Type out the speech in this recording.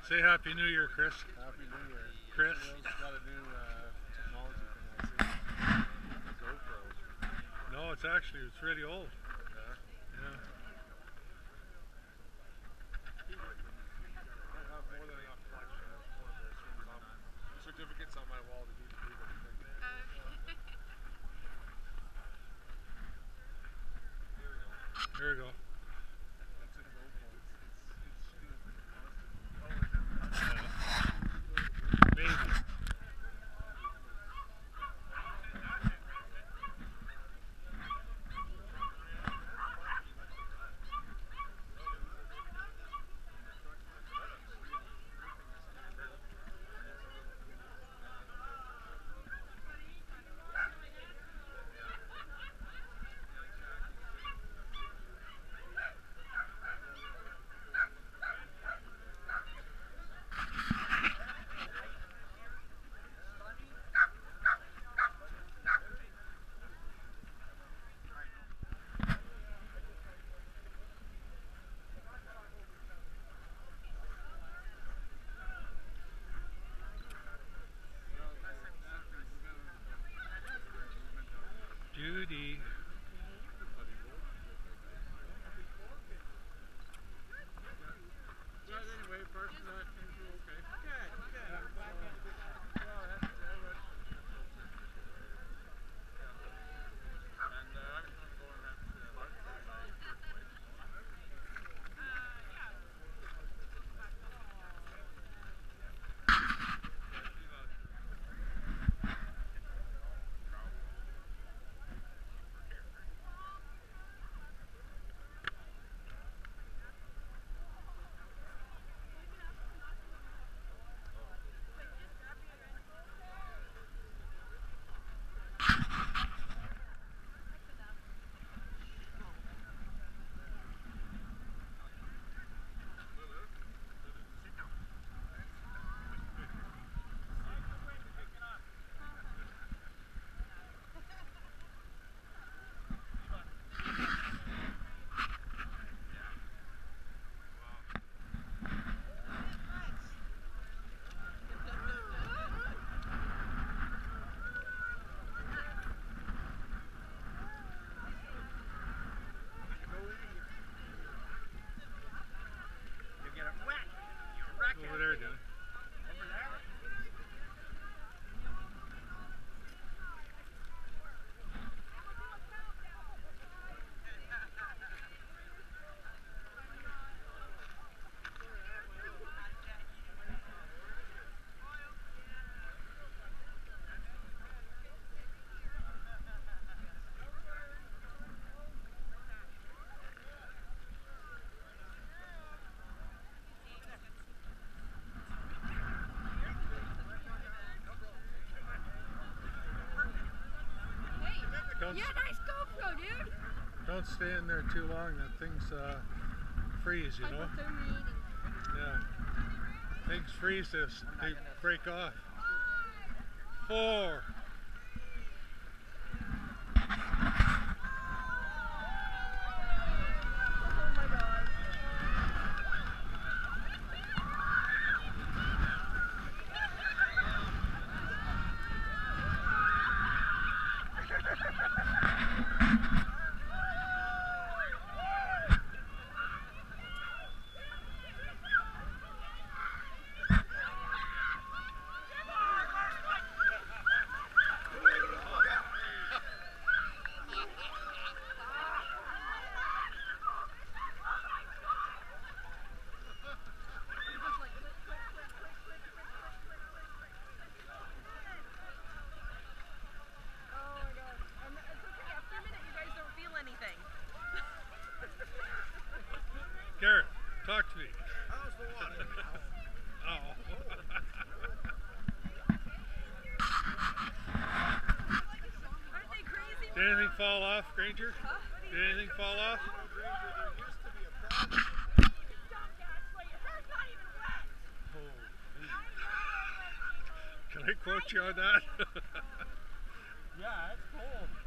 Say Happy New Year, Chris. Happy New Year. Chris. Will's got a new technology thing, I see. GoPro. No, it's really old. Yeah. Yeah. I have more than enough collection of certificates on my wall to keep everything. Here we go. That's a GoPro. Maybe. Judy. Anyway, apart from that, things are okay. Over there, Johnny. Yeah, nice GoPro, dude. Don't stay in there too long. That thing's freeze, you know. Yeah. Things freeze. They break off. 4. Garrett, talk to me. How's the water now? Oh. Aren't they crazy? Did anything fall off, Granger? Huh? Did anything fall off? There used to be a problem. Can I quote you on that? Yeah, it's cold.